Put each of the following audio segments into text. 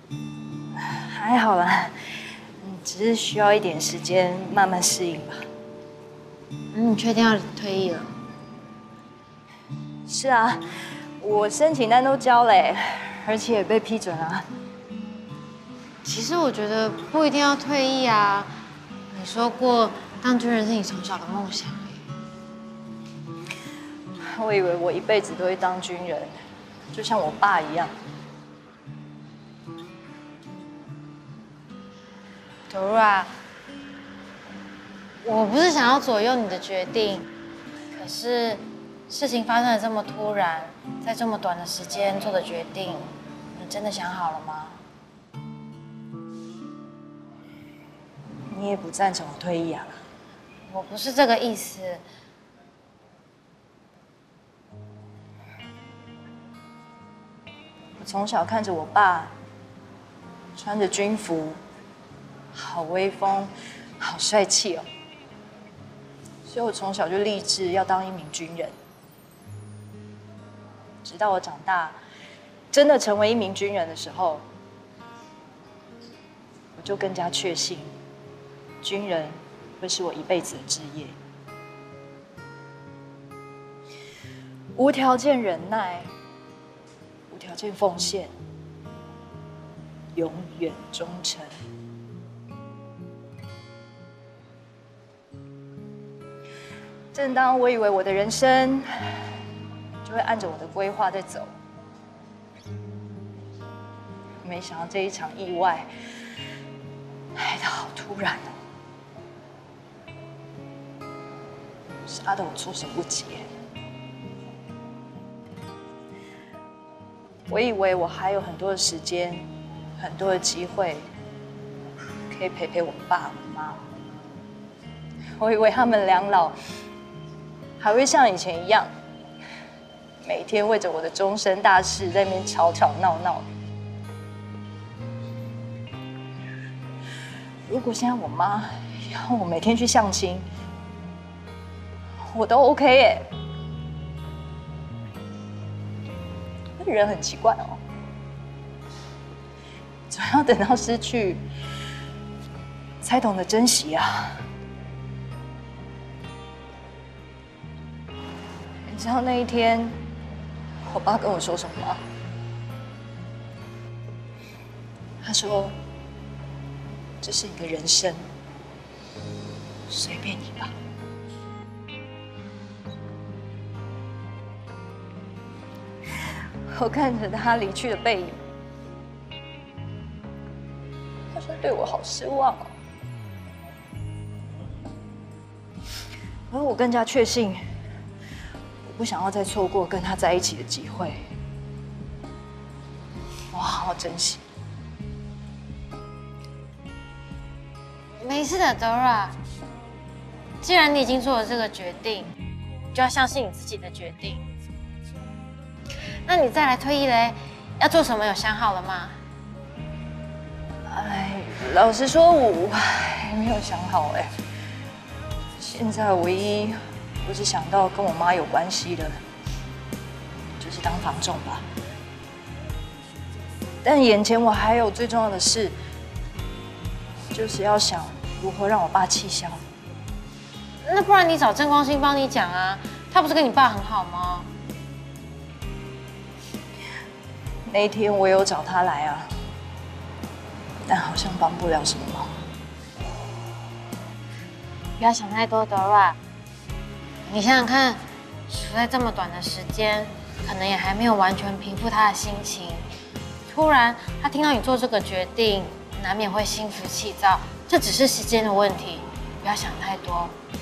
还好啦，只是需要一点时间慢慢适应吧。 你确定要退役了？ 是啊，我申请单都交了，而且也被批准了。 其实我觉得不一定要退役啊。你说过当军人是你从小的梦想。 我以为我一辈子都会当军人，就像我爸一样。 Dora，我不是想要左右你的决定，可是事情发生的这么突然，在这么短的时间做的决定，你真的想好了吗？ 你也不赞成我退役啊？ 我不是这个意思。 我从小看着我爸穿着军服，好威风，好帅气哦。所以我从小就立志要当一名军人。直到我长大，真的成为一名军人的时候，我就更加确信，军人会是我一辈子的志业。无条件忍耐，无条件奉献，永远忠诚。正当我以为我的人生就会按着我的规划在走，没想到这一场意外来得好突然哦，杀得我措手不及。我以为我还有很多的时间，很多的机会，可以陪我爸我妈。我以为他们两老还会像以前一样，每天为着我的终身大事在那边吵吵闹闹。如果现在我妈要我每天去相亲，我都 OK 耶。人很奇怪哦，总要等到失去，才懂得珍惜啊。你知道那一天，我爸跟我说什么吗？他说：“这是你的人生，随便你吧。”我看着他离去的背影，好像对我好失望哦。而我更加确信，我不想要再错过跟他在一起的机会。我好好珍惜。 没事的 ，Dora。既然你已经做了这个决定，就要相信你自己的决定。那你再来退役嘞，要做什么？有想好了吗？ 哎，老实说，我还没有想好哎。现在唯一我只想到跟我妈有关系的，就是当房仲吧。但眼前我还有最重要的事，就是要想如何让我爸气消。 那不然你找郑光兴帮你讲啊，他不是跟你爸很好吗？ 那一天我有找他来啊，但好像帮不了什么忙。 不要想太多 ，Dora。你想想看，处在这么短的时间，可能也还没有完全平复他的心情。突然，他听到你做这个决定，难免会心浮气躁。这只是时间的问题，不要想太多。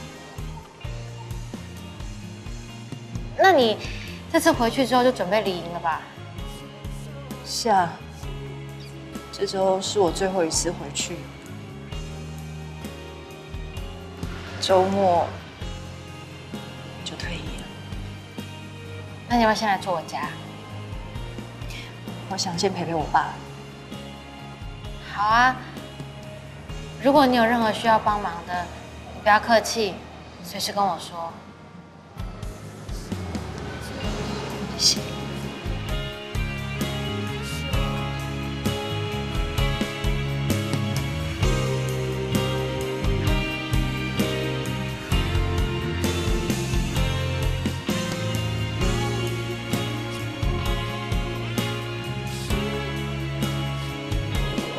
那你这次回去之后就准备离营了吧？ 是啊，这周是我最后一次回去，周末就退役了。 那你要不要先来住我家？ 我想先陪我爸。 好啊。如果你有任何需要帮忙的，你不要客气，随时跟我说。 谢谢。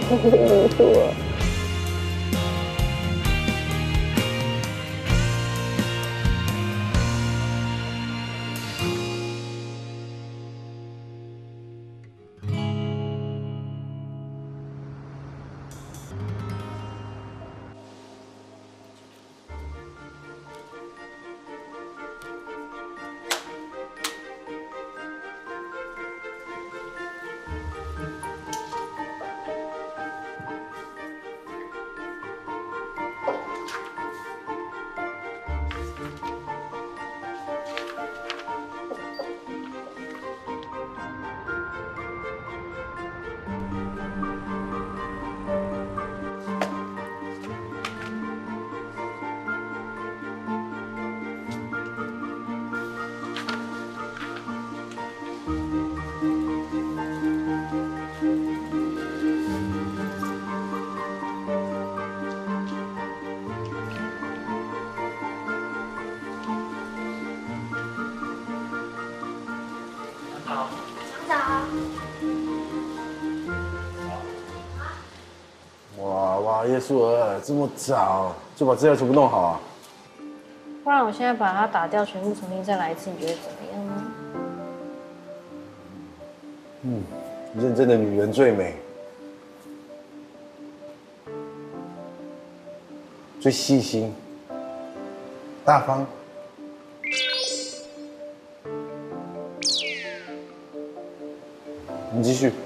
哇，叶素儿这么早就把资料全部弄好啊？ 不然我现在把它打掉，全部重新再来一次，你觉得怎么样呢？ 认真的女人最美，最细心，大方。你继续。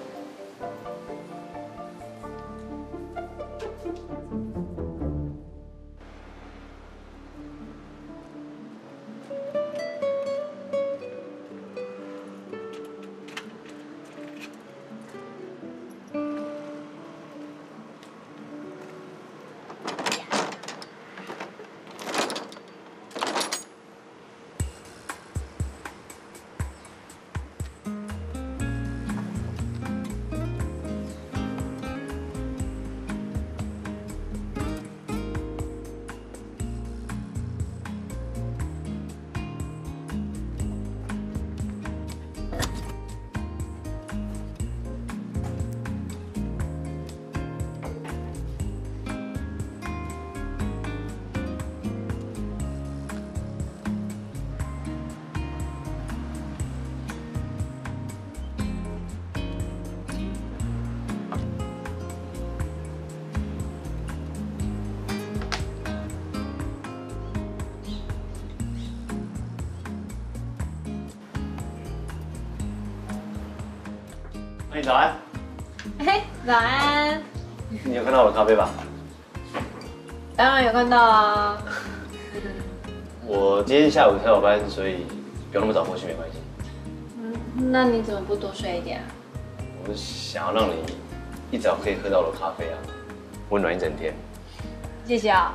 哎，早安！ 哎，早安！ 你有看到我的咖啡吧？ 当然有看到啊。 我今天下午才有班，所以不用那么早过去没关系。 那你怎么不多睡一点啊？ 我想要让你一早可以喝到我的咖啡啊，温暖一整天。 谢谢啊。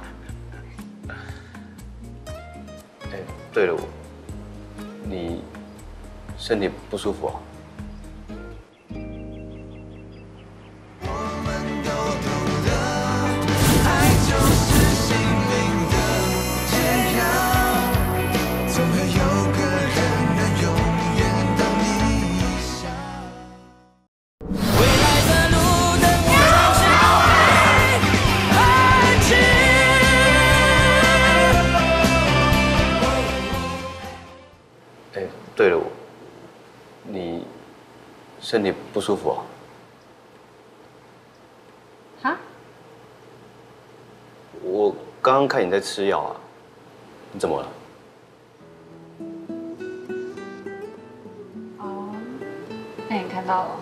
哎，对了，你身体不舒服啊？对了，你身体不舒服啊？ 哈？ 我刚刚看你在吃药啊，你怎么了？ 哦，那你看到了？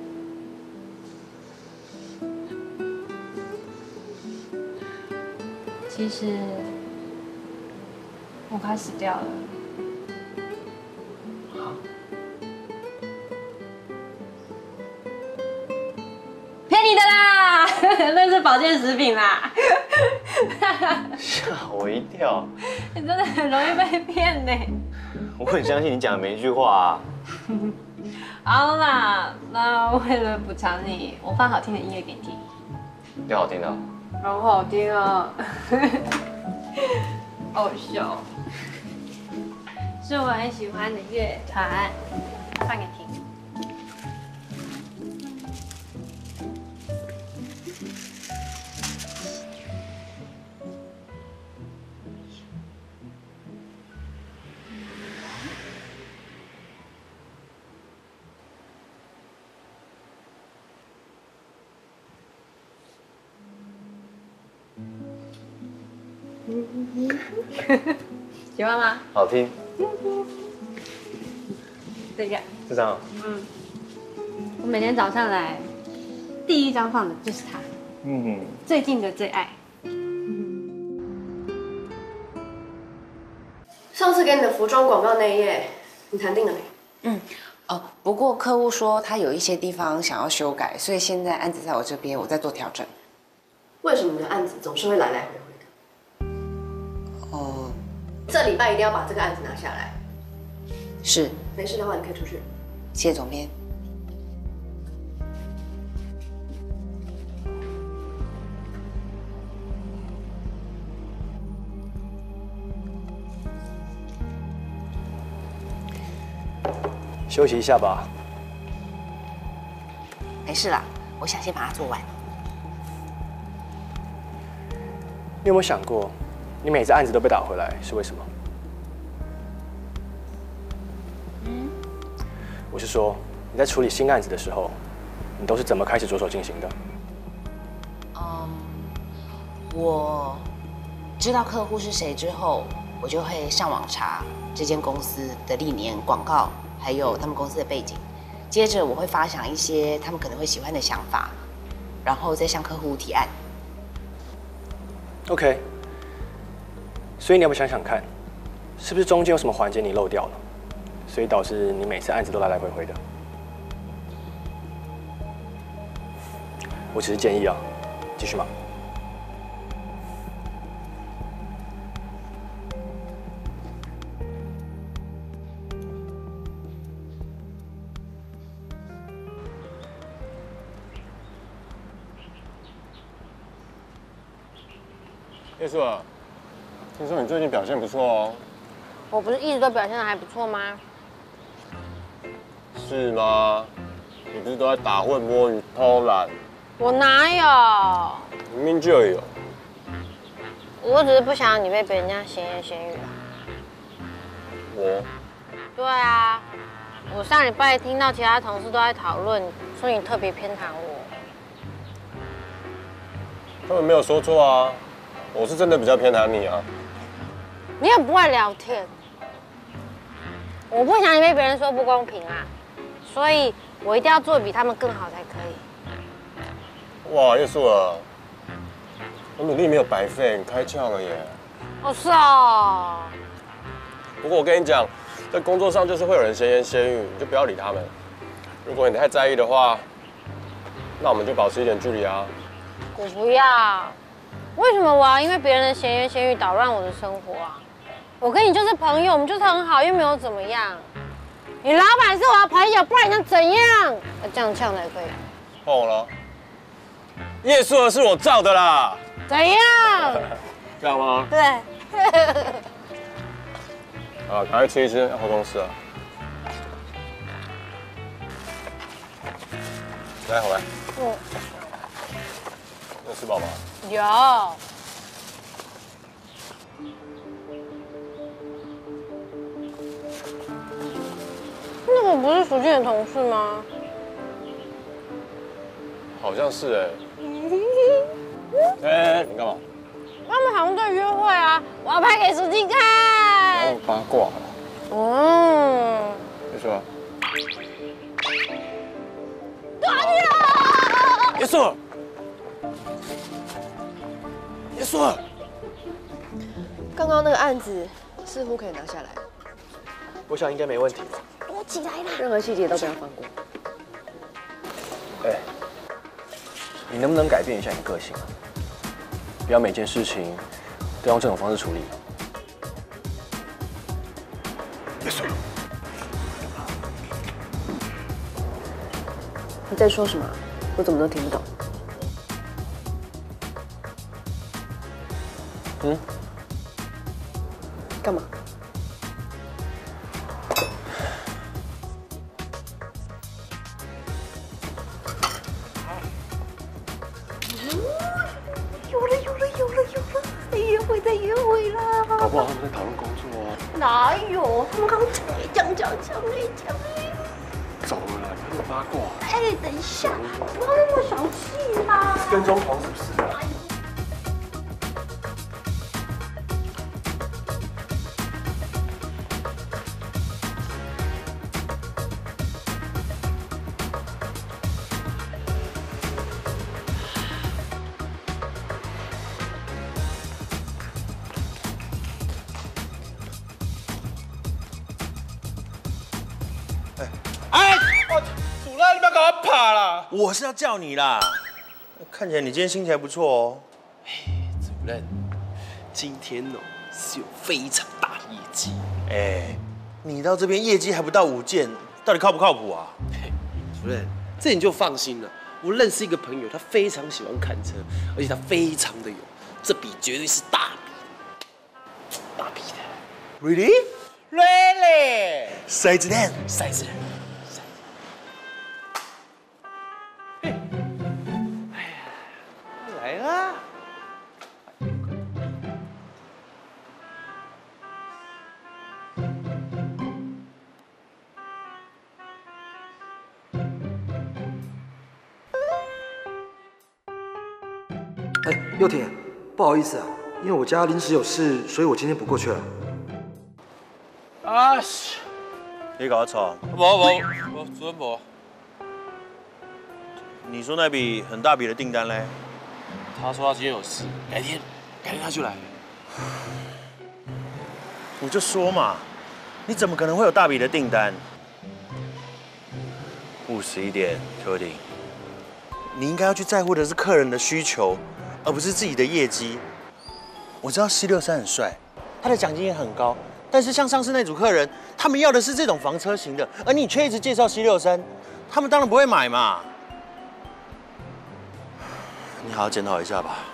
其实我快死掉了。骗你的啦，那是保健食品啦。 吓我一跳！ 你真的很容易被骗呢。 我很相信你讲的每一句话啊。 好啦，那为了补偿你，我放好听的音乐给你听。 挺好听的。 好好听啊！好笑，是我很喜欢的乐团，放给你听。 喜欢吗？ 好听。 这个， 这张。 我每天早上来，第一张放的就是它。最近的最爱。 上次给你的服装广告那一页，你谈定了没？ 不过客户说他有一些地方想要修改，所以现在案子在我这边，我在做调整。 为什么你的案子总是会来来回回的？这礼拜一定要把这个案子拿下来。 是， 没事的话，你可以出去。 谢谢总编。 休息一下吧。 没事啦，我想先把它做完。 你有没有想过，你每次案子都被打回来是为什么？我是说，你在处理新案子的时候，你都是怎么开始着手进行的？ 我知道客户是谁之后，我就会上网查这间公司的历年广告，还有他们公司的背景。接着我会发想一些他们可能会喜欢的想法，然后再向客户提案。 OK， 所以你要不想想看，是不是中间有什么环节你漏掉了，所以导致你每次案子都来来回回的？我只是建议啊，继续忙。 叶素儿，听说你最近表现不错哦。 我不是一直都表现得还不错吗？ 是吗？你不是都在打混摸鱼偷懒？ 我哪有？ 明明就有。 我只是不想让你被别人家闲言闲语啊。 我？ 对啊，我上礼拜听到其他同事都在讨论，说你特别偏袒我。 他们没有说错啊，我是真的比较偏袒你啊。 你也不会聊天，我不想你被别人说不公平啊，所以我一定要做得比他们更好才可以。 哇，叶素儿，我努力没有白费，你开窍了耶。 哦，是哦。 不过我跟你讲，在工作上就是会有人闲言闲语，你就不要理他们。如果你太在意的话，那我们就保持一点距离啊。 我不要，为什么我要因为别人的闲言闲语捣乱我的生活啊？我跟你就是朋友，我们就是很好，又没有怎么样。你老板是我的朋友，不然你想怎样？这样呛才可以。 换我了。叶素儿是我造的啦。 怎样？ 这样吗？ 对。 啊，赶快吃一吃，要回公司了。来，回来。有吃饱吗？ 有。那个不是淑静的同事吗？ 好像是哎。你干嘛？ 他们好像在约会啊，我要拍给淑静看。 然后八卦了。叶素儿。叶素儿。叶素儿。 刚刚那个案子似乎可以拿下来， 我想应该没问题吧。 躲起来啦！任何细节都不要放过。 哎，你能不能改变一下你的个性啊？不要每件事情都用这种方式处理。叶素儿。 你在说什么？我怎么都听不懂。干嘛？有了！在约会啦！ 搞不好他们在讨论工作啊。 哪有？他们刚讲。 走了啦，不要那么八卦。 哎，等一下，不要那么小气啦！ 跟踪狂是不是啊？ 我是要叫你啦。看起来你今天心情还不错哦。 主任，今天哦是有非常大的业绩。 你到这边业绩还不到5件，到底靠不靠谱啊？ 主任，这你就放心了。我认识一个朋友，他非常喜欢看车，而且他非常的有，这笔绝对是大笔的。 Really? Really? 骰子蛋， 骰子。 来啦！ 佑廷，不好意思啊，因为我家临时有事，所以我今天不过去了。 啊西，你搞错？ 无，主任无。 你说那笔很大笔的订单嘞？ 他说他今天有事，改天他就来。 我就说嘛，你怎么可能会有大笔的订单？务实一点，邱鼎。你应该要去在乎的是客人的需求，而不是自己的业绩。我知道C63很帅，他的奖金也很高，但是像上次那组客人，他们要的是这种房车型的，而你却一直介绍C63，他们当然不会买嘛。你好好检讨一下吧。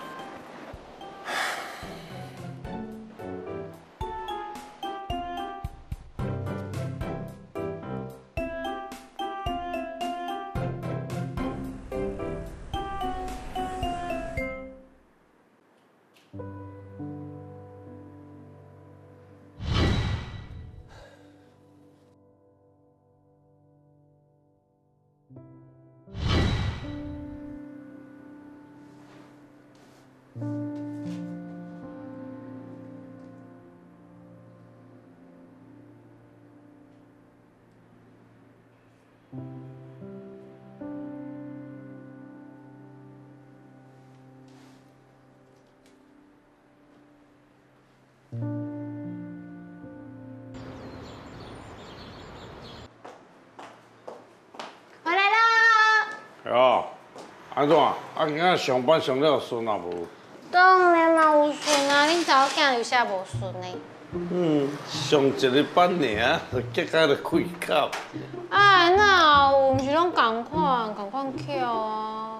回来啦！ 哦，安怎？今仔上班上了顺啊无？ 当然嘛有顺啊，恁查某囝有啥无顺呢？ 上一个班尔，结果就开口。 啊，那有，毋是拢同款巧啊。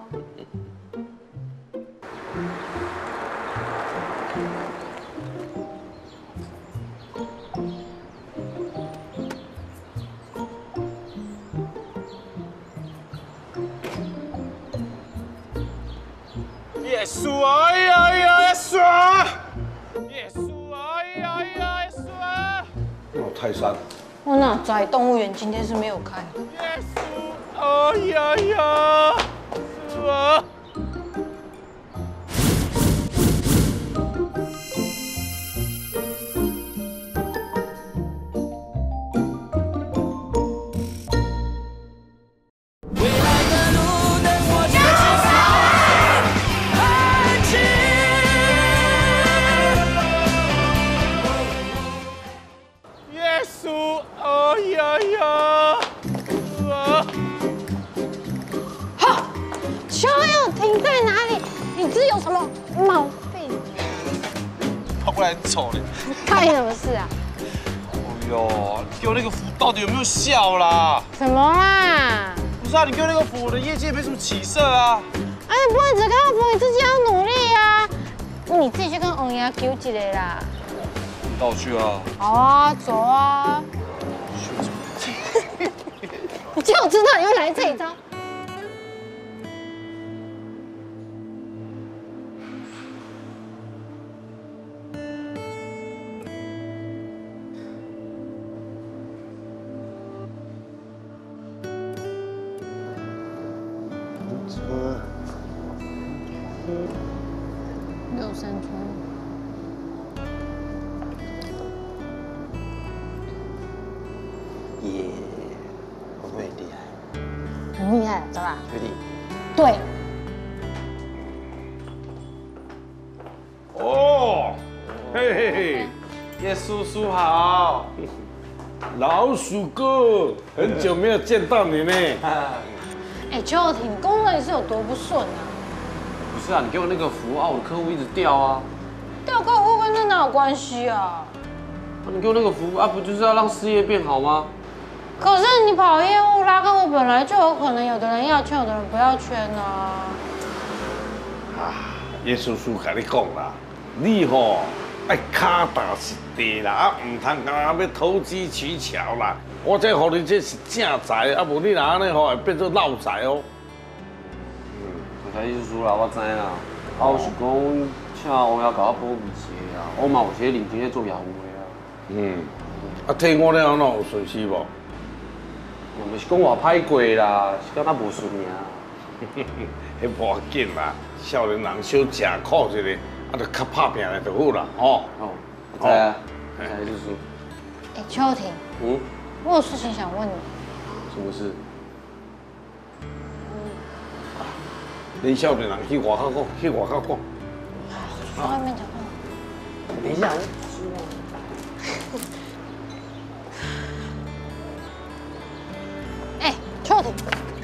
耶稣啊！哎呀耶稣啊！耶稣啊！哎呀耶稣啊！ 哦，泰山。 我哪知动物园今天是没有开。 耶稣！哎呀呀！是啊！跑过来很丑嘞！ 干你什么事啊？ 哎呦，丢那个符到底有没有效啦？ 什么啦？ 不是啊，你丢那个符，我的业绩也没什么起色啊。 哎，你不能只靠符，你自己要努力啊！你自己去跟王爷求一个啦。 带我去啊！ 好啊，走啊！我就知道你会来这一招。六三村。 耶，会不会很厉害？ 很厉害，走吧。 确定？ 对。 哦，嘿嘿嘿， 叶叔叔好， 老鼠哥，很久没有见到你呢。 哎，邱婷，你工作你是有多不顺啊？ 不是啊，你给我那个服务啊，我的客户一直掉啊。 掉客户跟这哪有关系啊？ 你给我那个服务啊，不就是要让事业变好吗？ 可是你跑业务拉客户，本来就有可能有的人要圈，有的人不要圈啊。 啊，叶叔叔跟你讲啦，你吼爱脚踏实地啦，啊，唔通刚刚要投机取巧啦。我这互你这是正财，啊，无你若安尼吼会变做漏财哦。 大家意思啦，我知啦。啊，我是讲，请欧阳甲我保密些啊，我嘛有些认真咧做业务的啊。 啊，替我了，哪有损失无？ 嘛袂是讲偌歹过啦，是敢若无顺尔。 迄无要紧啦，少年人小吃苦一下，啊，就较拍拼的就好啦，吼。 哦，我知啊，知意思。 哎，邱婷，我有事情想问你。 什么事？ 恁少年人去外口讲，去外口讲。 去外面讲话。 等一下。 哎，邱婷。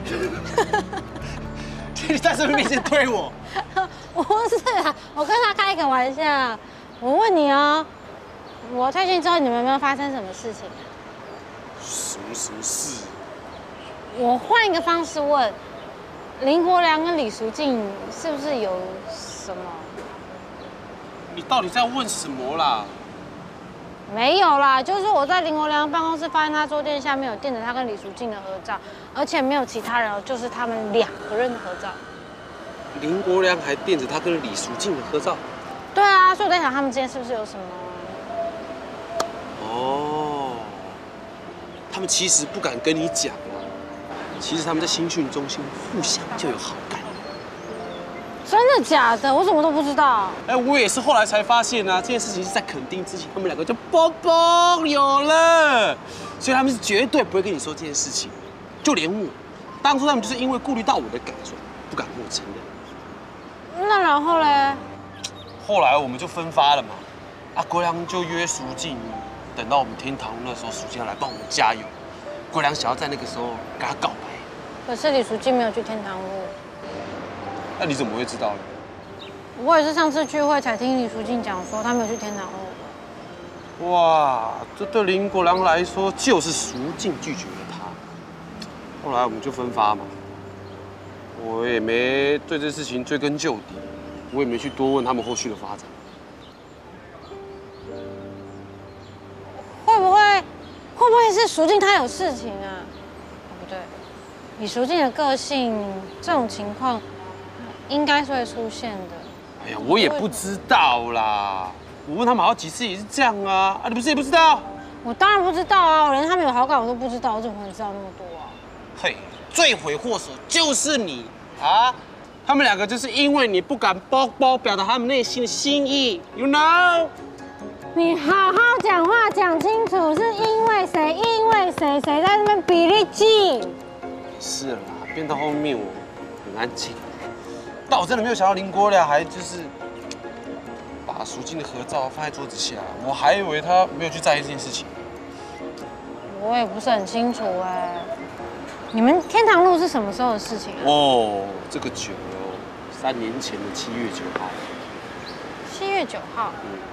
你在这面前推我？ 不是啊，我跟他开一个玩笑。我问你哦，我退训之后你们有没有发生什么事情啊？ 什么事？ 我换一个方式问，林国良跟李淑静是不是有什么？ 你到底在问什么啦？ 没有啦，就是我在林国良办公室发现他桌垫下面有垫着他跟李淑静的合照，而且没有其他人，就是他们2个人的合照。 林国良还垫着他跟李淑静的合照。 对啊，所以我在想他们之间是不是有什么？ 哦，他们其实不敢跟你讲啊，其实他们在新训中心互相就有好感。 真的假的？我怎么都不知道。 哎，我也是后来才发现啊，这件事情是在垦丁之前，他们2个就啵有了，所以他们是绝对不会跟你说这件事情。就连我，当初他们就是因为顾虑到我的感受，不敢跟我承认。 那然后嘞？ 后来我们就分发了嘛，啊，国良就约淑静，等到我们天堂那时候，淑静要来帮我们加油。国良想要在那个时候跟他告白， 可是李淑静没有去天堂路。 那你怎么会知道呢？ 我也是上次聚会才听李淑静讲说，她没有去天堂路。 哇，这对林国良来说就是淑静拒绝了他。后来我们就分发嘛，我也没对这事情追根究底，我也没去多问他们后续的发展。 会不会是淑静她有事情啊？不对，以淑静的个性，这种情况应该是会出现的。 哎呀，我也不知道啦。我问他们好几次也是这样啊，啊，你不是也不知道？我当然不知道啊，我连他们有好感我都不知道，我怎么可能知道那么多啊？ 嘿，罪魁祸首就是你啊！他们2个就是因为你不敢啵表达他们内心的心意 ，you know？ 你好好讲话，讲清楚，是因为谁？因为谁？谁在那边比例计？ 是啦，变到后面我很安静，但我真的没有想到林国良还就是把淑静的合照放在桌子下，我还以为他没有去在意这件事情。 我也不是很清楚哎。你们天堂路是什么时候的事情啊？ 哦，这个久了，3年前的7月9号。 7月9号。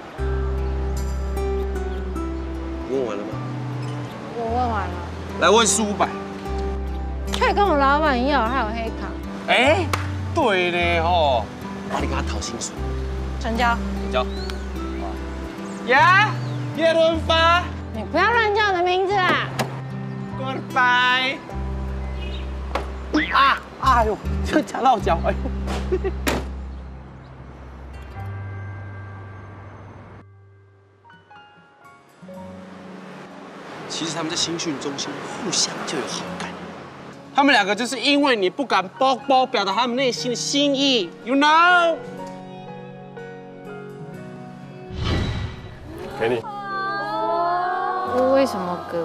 问完了吗？ 我问完了。 来问400。 可以跟我老板要，还有黑卡。 哎，对呢吼，帮你跟他讨薪水。 成交。 成交。呀，叶伦发。 你不要乱叫我的名字啦。 Goodbye。哎呦，就夹到脚，哎呦。其实他们在新训中心互相就有好感，他们2个就是因为你不敢啵表达他们内心的心意 ，you know？ 给你。 为什么给我？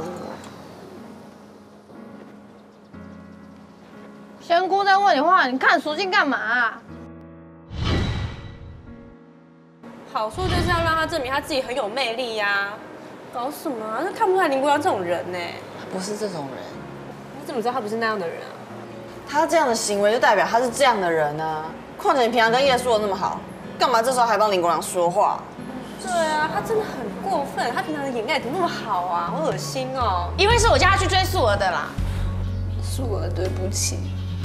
仙姑在问你话，你看淑静干嘛啊？ 好处就是要让他证明他自己很有魅力呀。搞什么啊？那看不出来林国良这种人呢？ 他不是这种人。 你怎么知道他不是那样的人啊？ 他这样的行为就代表他是这样的人啊。况且你平常跟叶说的那么好，干嘛这时候还帮林国良说话？ 对啊，他真的很过分，他平常的眼盖怎么那么好啊，好恶心哦。 因为是我叫他去追素娥的啦。 素娥，对不起，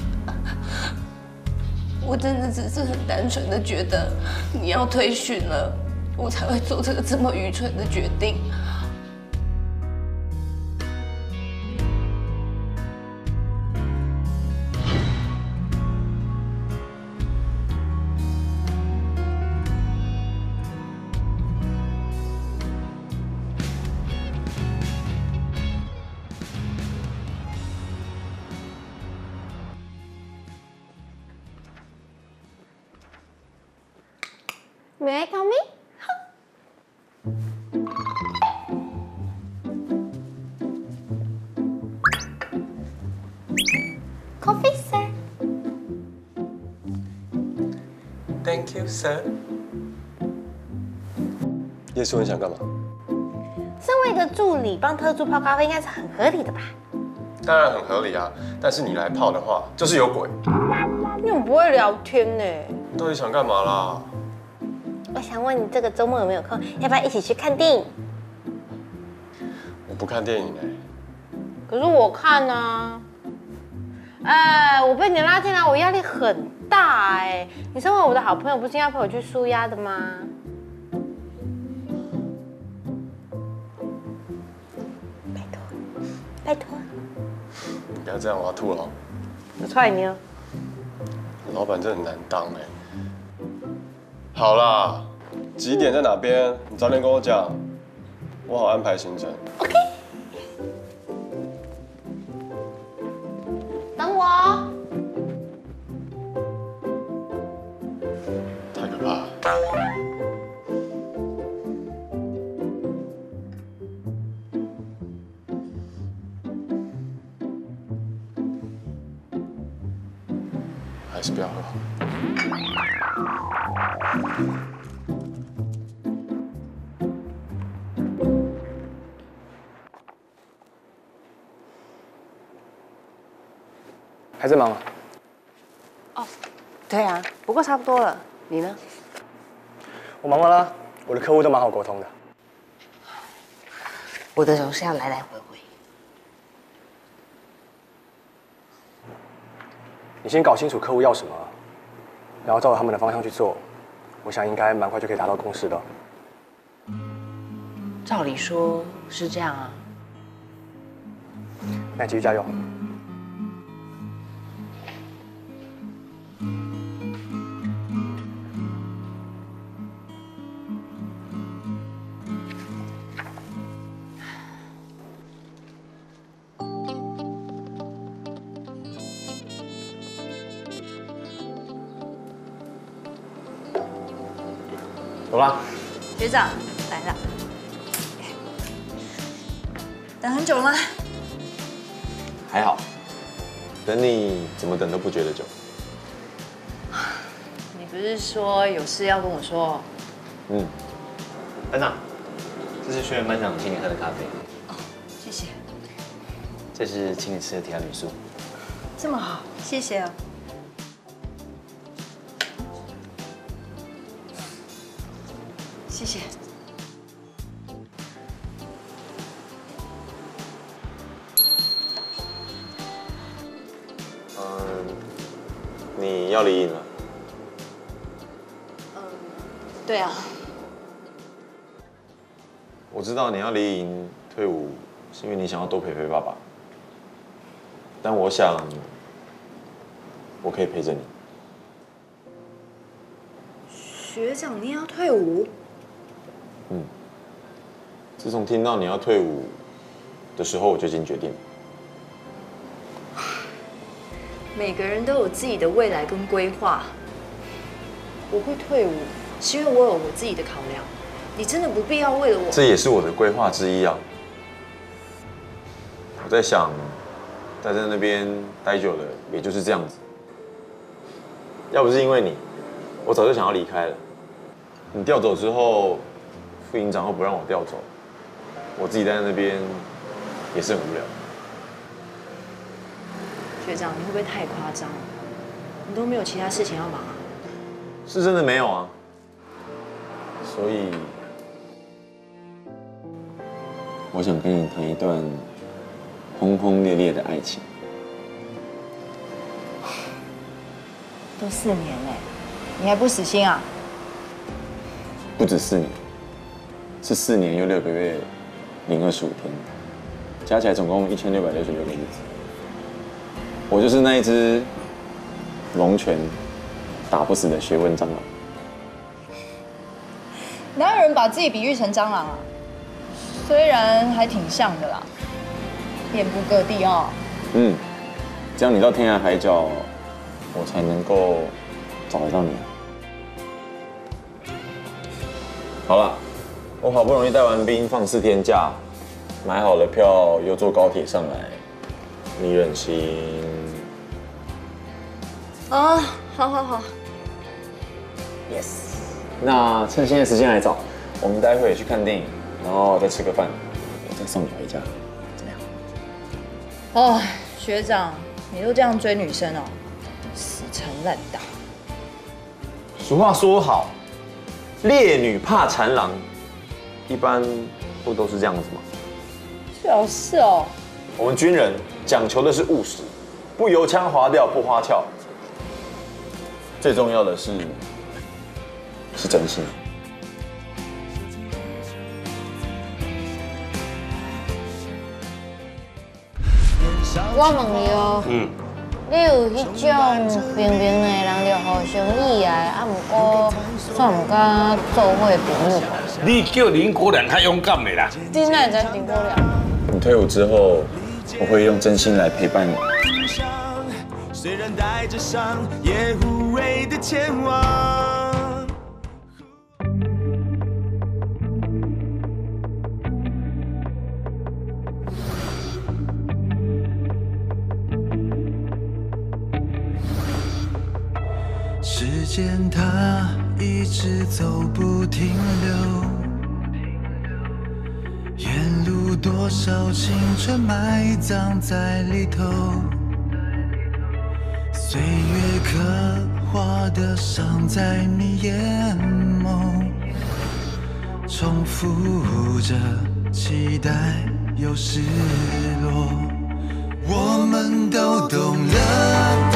我真的只是很单纯的觉得你要退训了，我才会做这个这么愚蠢的决定。 May I come in? Coffee, sir. Thank you, sir. 叶叔，你想干嘛？ 身为一个助理，帮特助泡咖啡应该是很合理的吧？ 当然很合理啊，但是你来泡的话，就是有鬼。 你很不会聊天呢。 你到底想干嘛啦？ 我想问你这个周末有没有空？要不要一起去看电影？ 我不看电影哎。 可是我看啊。哎，我被你拉进来，我压力很大哎。你身为我的好朋友，不是应该陪我去舒压的吗？拜托，拜托。 你不要这样，我要吐了。 我踹你哦。 老板真的很难当哎。好啦，几点在哪边？你早点跟我讲，我好安排行程。 OK。等我。 太可怕了。还是不要喝。 还在忙啊？ 哦，对啊，不过差不多了。你呢？ 我忙完了，我的客户都蛮好沟通的。 我的总是要来来回回。 你先搞清楚客户要什么，然后照着他们的方向去做，我想应该蛮快就可以达到共识的。 照理说是这样啊。 那你继续加油。 走啦。 学长来了，等很久吗？ 还好，等你怎么等都不觉得久。 你不是说有事要跟我说？ 嗯，班长，这是学员班长请你喝的咖啡。 哦，谢谢。 这是请你吃的提拉米苏。 这么好，谢谢哦。谢谢。 你要离营了？ 对啊。 我知道你要离营退伍，是因为你想要多陪陪爸爸。但我想，我可以陪着你。 学长，你要退伍？ 嗯。自从听到你要退伍的时候，我就已经决定了。 每个人都有自己的未来跟规划。我会退伍，是因为我有我自己的考量。你真的不必要为了我。 这也是我的规划之一啊。我在想，待在那边待久了，也就是这样子。要不是因为你，我早就想要离开了。你调走之后，副营长又不让我调走，我自己待在那边也是很无聊。 学长，你会不会太夸张？你都没有其他事情要忙啊？ 是真的没有啊，所以我想跟你谈一段轰轰烈烈的爱情。 都4年嘞，你还不死心啊？ 不止4年，是4年又6个月025天，加起来总共1666个日子。我就是那一只龙拳打不死的学问蟑螂。 哪有人把自己比喻成蟑螂啊？虽然还挺像的啦，遍布各地哦。 这样你到天涯海角，我才能够找得到你。好了，我好不容易带完兵，放4天假，买好了票，又坐高铁上来，你忍心？ 啊，好 ，yes。那趁现在时间还早，我们待会去看电影，然后再吃个饭，我再送你回家，怎么样？ 哦，学长，你都这样追女生哦，死缠烂打。 俗话说好，烈女怕缠郎，一般不都是这样子吗？ 是哦。 我们军人讲求的是务实，不油腔滑调，不花俏。最重要的是真心。 我问你哦，你有迄种平平的人就互相意爱，啊，不过算唔敢做伙朋友。 你叫林国良较勇敢的啦。 你哪会知林国良？ 你退伍之后，我会用真心来陪伴你。 虽然带着伤，也无畏的前往。时间它一直走不停留，沿路多少青春埋葬在里头。岁月刻画的伤在你眼眸，重复着期待又失落，我们都懂了。